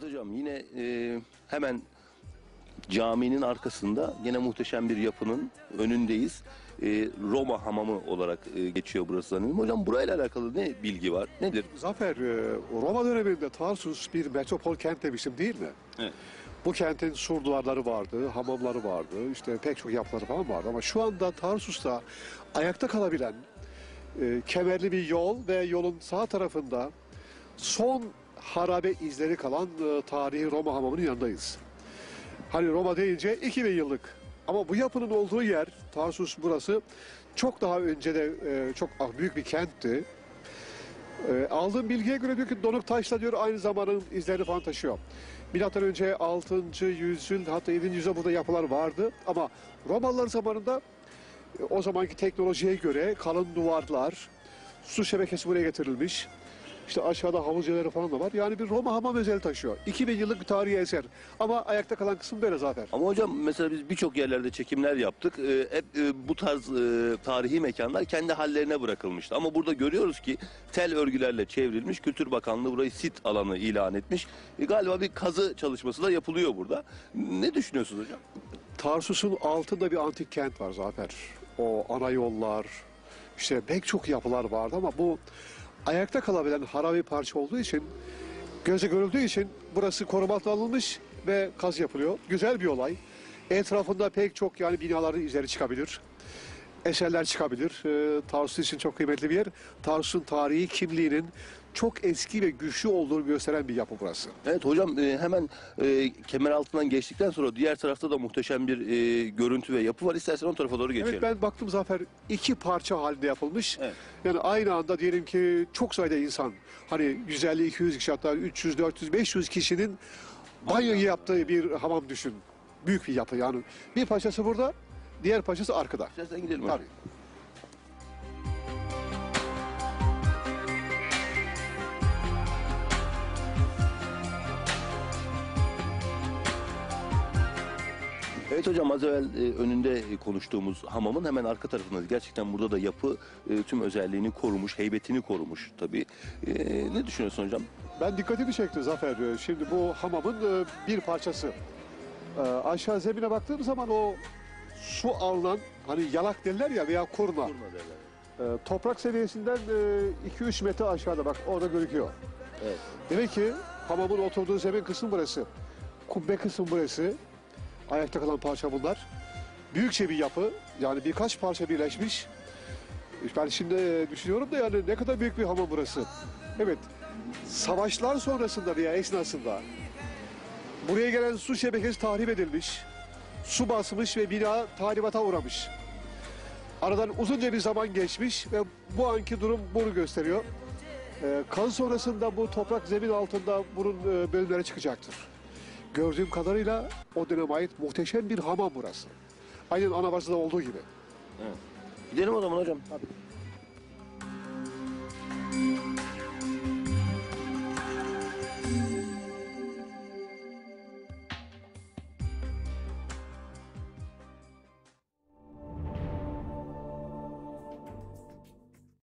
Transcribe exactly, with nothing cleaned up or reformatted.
Evet hocam, yine e, hemen caminin arkasında yine muhteşem bir yapının önündeyiz. E, Roma Hamamı olarak e, geçiyor burası sanırım. Hocam burayla alakalı ne bilgi var? Nedir? Zafer, e, Roma döneminde Tarsus bir metropol kent demiştim değil mi? Evet. Bu kentin sur duvarları vardı, hamamları vardı, işte pek çok yapıları falan vardı. Ama şu anda Tarsus'ta ayakta kalabilen e, kemerli bir yol ve yolun sağ tarafında son harabe izleri kalan e, tarihi Roma hamamının yanındayız. Hani Roma deyince iki bin yıllık. Ama bu yapının olduğu yer, Tarsus burası, çok daha önce de e, çok büyük bir kentti. E, aldığım bilgiye göre diyor ki donuk taşla diyor aynı zamanın izlerini falan taşıyor. Milattan önce altıncı yüzyıl hatta yedinci yüzyılda burada yapılar vardı. Ama Romalılar zamanında e, o zamanki teknolojiye göre kalın duvarlar, su şebekesi buraya getirilmiş. İşte aşağıda havuz yerleri falan da var. Yani bir Roma hamam özeli taşıyor. iki bin yıllık bir tarihi eser. Ama ayakta kalan kısım böyle zaten. Ama hocam mesela biz birçok yerlerde çekimler yaptık. E, hep e, bu tarz e, tarihi mekanlar kendi hallerine bırakılmıştı. Ama burada görüyoruz ki tel örgülerle çevrilmiş. Kültür Bakanlığı burayı sit alanı ilan etmiş. E, galiba bir kazı çalışması da yapılıyor burada. Ne düşünüyorsunuz hocam? Tarsus'un altında bir antik kent var Zafer. O ana yollar, işte pek çok yapılar vardı ama bu ayakta kalabilen harabe parça olduğu için, göze görüldüğü için burası koruma altına alınmış ve kaz yapılıyor. Güzel bir olay. Etrafında pek çok yani binaların izleri çıkabilir. Eserler çıkabilir. E, Tarsus için çok kıymetli bir yer. Tarsus'un tarihi kimliğinin çok eski ve güçlü olduğunu gösteren bir yapı burası. Evet hocam, e, hemen e, kemer altından geçtikten sonra diğer tarafta da muhteşem bir e, görüntü ve yapı var. İstersen o tarafa doğru geçelim. Evet, ben baktım Zafer, iki parça halinde yapılmış. Evet. Yani aynı anda diyelim ki çok sayıda insan, hani yüz elli iki yüz kişi, hatta üç yüz dört yüz beş yüz kişinin banyo yaptığı bir hamam düşün. Büyük bir yapı yani. Bir parçası burada, diğer parçası arkada. İstersen gidelim hocam. Tabii. Evet hocam, az evvel e, önünde konuştuğumuz hamamın hemen arka tarafındayız. Gerçekten burada da yapı e, tüm özelliğini korumuş, heybetini korumuş tabii. E, ne düşünüyorsun hocam? Ben dikkatimi çekti Zafer. Şimdi bu hamamın e, bir parçası. E, Aşağı zemine baktığım zaman o su alınan, hani yalak derler ya veya kurna. E, Toprak seviyesinden iki üç metre aşağıda, bak orada gözüküyor. Evet. Demek ki hamamın oturduğu zemin kısmı burası. Kubbe kısmı burası. Ayakta kalan parça bunlar. Büyükçe bir yapı. Yani birkaç parça birleşmiş. Ben şimdi düşünüyorum da yani ne kadar büyük bir hamam burası. Evet. Savaşlar sonrasında veya esnasında buraya gelen su şebekesi tahrip edilmiş. Su basmış ve bina tahribata uğramış. Aradan uzunca bir zaman geçmiş ve bu anki durum bunu gösteriyor. Ee, kan sonrasında bu toprak zemin altında bunun e, bölümleri çıkacaktır. Gördüğüm kadarıyla o döneme ait muhteşem bir hamam burası. Aynen Anabarzı'da olduğu gibi. Evet. Gidelim o zaman hocam. Tabii.